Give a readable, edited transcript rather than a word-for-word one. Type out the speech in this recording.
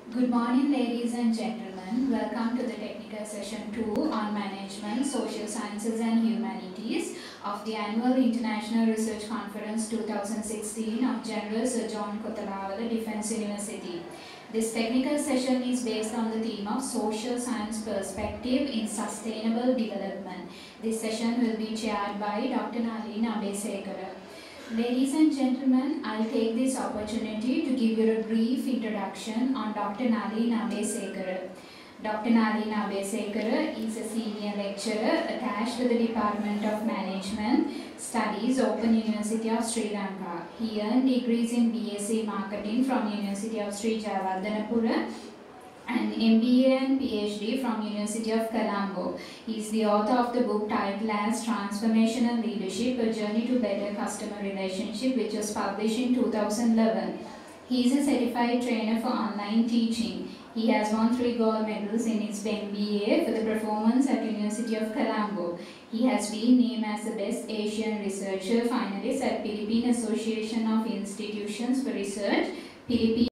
Good morning, ladies and gentlemen. Welcome to the technical session 2 on management, social sciences and humanities of the annual International Research Conference 2016 of General Sir John Kothawala Defence University. This technical session is based on the theme of social science perspective in sustainable development. This session will be chaired by Dr. Nalin Abesekara. Ladies and gentlemen, I'll take this opportunity to give you a brief introduction on Dr. Nalin Abesekara. Dr. Nalin Abesekara is a senior lecturer attached to the Department of Management Studies, Open University of Sri Lanka. He earned degrees in BSc Marketing from University of Sri Jayewardenepura and MBA and PhD from University of Colombo. He is the author of the book titled as Transformational Leadership, A Journey to Better Customer Relationship, which was published in 2011. He is a certified trainer for online teaching. He has won 3 gold medals in his MBA for the performance at University of Colombo. He has been named as the Best Asian Researcher finalist at Philippine Association of Institutions for Research, Philippine